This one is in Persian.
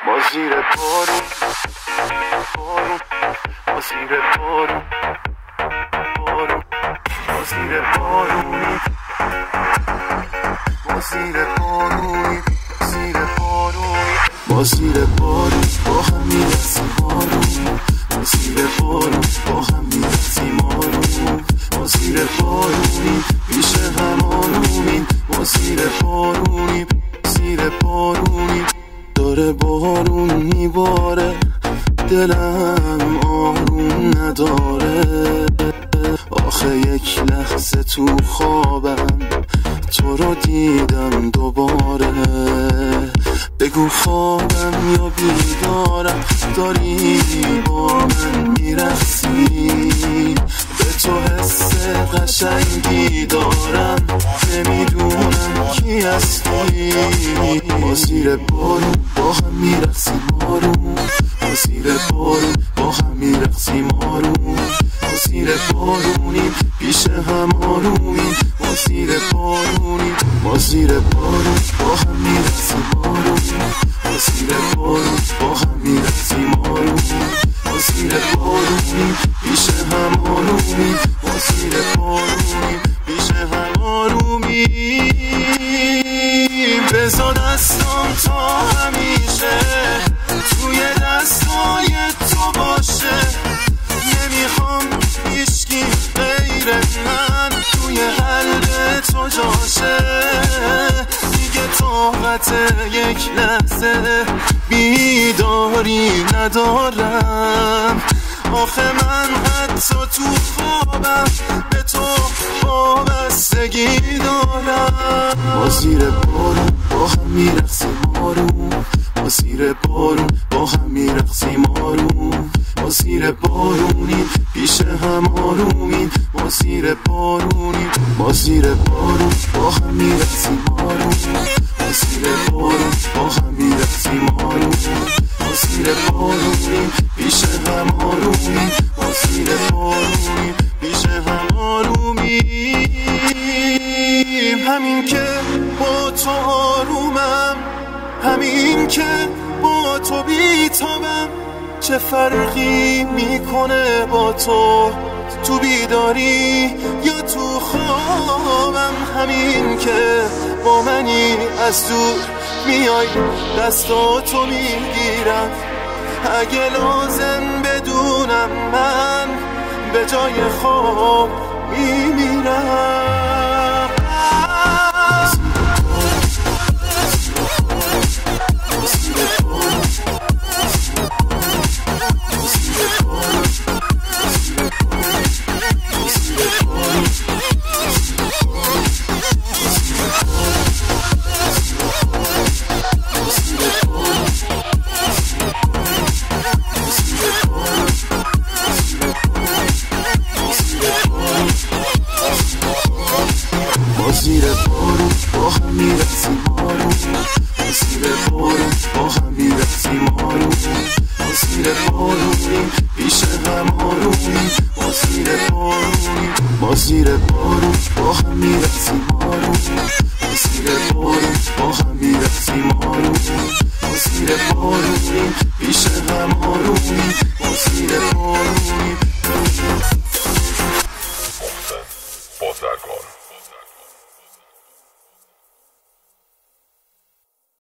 ما زیر بارون بارون، ما زیر بارون بارون، ما زیر بارونی، ما زیر بارونی، زیر بارونی، ما زیر بارون با هم میرسیم بارون، ما زیر بارون با هم میرسیم آروم، ما زیر بارونی پیش هم آرومیم، ما زیر بارونی، زیر بارونی. داره بارون میباره دلم آروم نداره، آخه یک لحظه تو خوابم تو رو دیدم دوباره، بگو خوابم یا بیدارم داری با من میرخصی، به تو حس قشنگی دارم نمیدونم کی هستی، ما زیر بارون با هم میرخصیم آروم، ما زیر بارون با هم میرخصیم آروم، ما زیر بارونیم پیش هم آرومیم، ما زیر بارونیم، ما زیر بارون با هم میرخصیم آروم، ما زیر بارون با هم میرخصیم آروم، ما زیر بارونیم پیش هم آرومیم، ما زیر بارونیم پیش هم آرومیم. بزا دستم تا همیشه توی دستای تو باشه، نمیخوام هیچکی غیر من توی قلب تو جاشه، دیگه طاقت یک لحظه بیداری ندارم، آخه من حتی تو خوابم به تو وابستگی دارم، ما زیر بارون با هم میرقصیم آروم، ما زیر بارون با هم میرقصیم آروم، ما زیر بارونیم پیش هم آرومیم، ما زیر بارونیم، ما زیر بارون با هم میرقصیم آروم، ما زیر بارون با هم میرقصیم آروم، ما زیر بارونیم پیش هم آرومیم، ما زیر بارونیم پیش هم آرومیم. همین که با تو آرومم، همین که با تو بیتابم، چه فرقی میکنه با تو بیداری یا تو خوابم، همین که با منی از دور میای دستاتو میگیرم، اگه لازم بدونم من به جای خواب میمیرم.